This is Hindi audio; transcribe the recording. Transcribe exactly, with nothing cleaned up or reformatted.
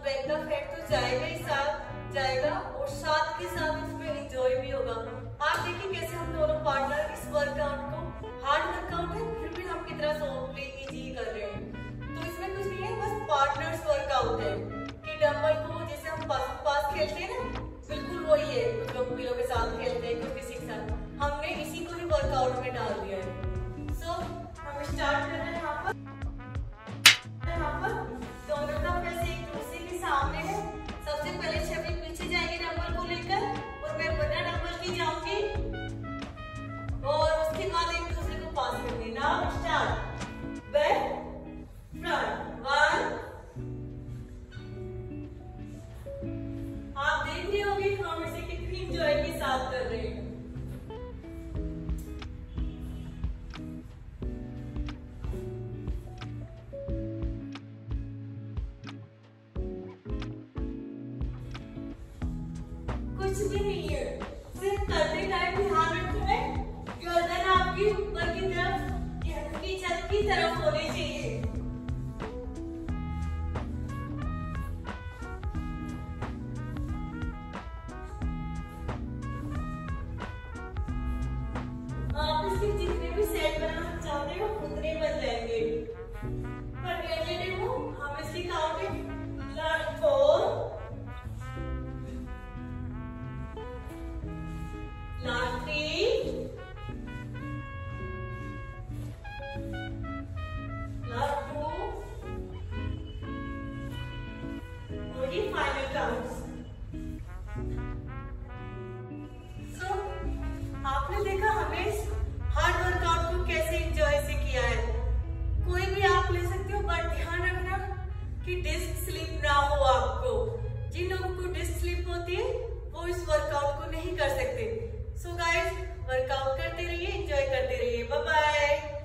बैक का फैट तो जाएगा ही साथ जाएगा और साथ के साथ इसमें एंजॉय भी होगा। आप देखिए कैसे हम दोनों पार्टनर इस वर्कआउट को, हार्ड वर्कआउट है फिर भी हम कितना सॉफ्टली इजी कर रहे हैं। तो इसमें कुछ नहीं है, बस पार्टनर्स वर्कआउट है कि डंबल को जैसे हम पास पास खेलते हैं ना, बिल्कुल वही है। कुछ लोग पिलो के साथ खेलते हैं, कुछ किसी के साथ, हमने इसी को ही वर्कआउट में डाल दिया है। सो so, हम स्टार्ट कर रहे हैं। यहाँ पर यहाँ पर दोनों का फेस एक दूसरे के सामने है। सबसे पहले छवि पीछे जाएगी डंबल को लेकर और मैं बिना डंबल की जाऊंगी और उसके बाद एक दूसरे को पास करेंगे। Now start, back front, one. आप देख रहे होंगे हम इसे कितनी इंजॉय के साथ कर रहे हैं। कुछ भी नहीं है, सिर्फ करते टाइम ध्यान रखना है गर्दन आपकी ऊपर की तरफ, की छत की तरफ होनी चाहिए। आप इसके जितने भी सेट बनाना चाहते हो उतने बन जाएंगे। पर कैसे देखो हम इसकी counting last four, last three, last two, और ये final counts। So, आपने देखा हमें हार्ड वर्कआउट को कैसे एंजॉय से किया है। कोई भी आप ले सकते हो, बट ध्यान रखना कि डिस्क स्लिप ना हो आपको। जिन लोगों को डिस्क स्लिप होती है वो इस वर्कआउट को नहीं कर सकते। सो गाइस, वर्कआउट करते रहिए, एंजॉय करते रहिए। Bye bye.